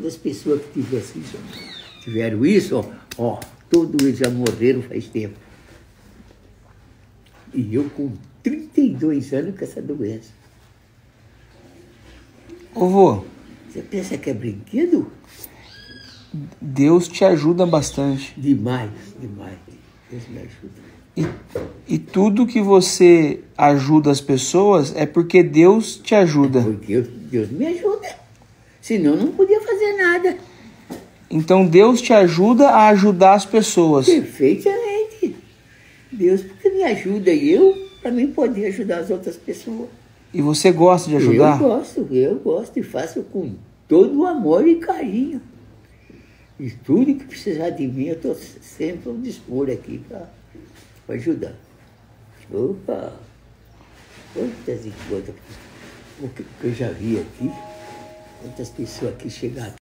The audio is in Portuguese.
Todas as pessoas que tiveram isso, ó, todos eles já morreram faz tempo. E eu com 32 anos com essa doença. Ô vô, Você pensa que é brinquedo? Deus te ajuda bastante. Demais, demais. Deus me ajuda. E tudo que você ajuda as pessoas é porque Deus te ajuda. Porque Deus me ajuda. Senão eu não podia fazer nada. Então Deus te ajuda a ajudar as pessoas. Perfeitamente. Deus porque me ajuda e eu também poder ajudar as outras pessoas. E você gosta de ajudar? Eu gosto e faço com todo o amor e carinho. E tudo que precisar de mim, eu estou sempre ao dispor aqui para ajudar. Opa! Quantas e quantas, o que eu já vi aqui, quantas pessoas aqui chegaram.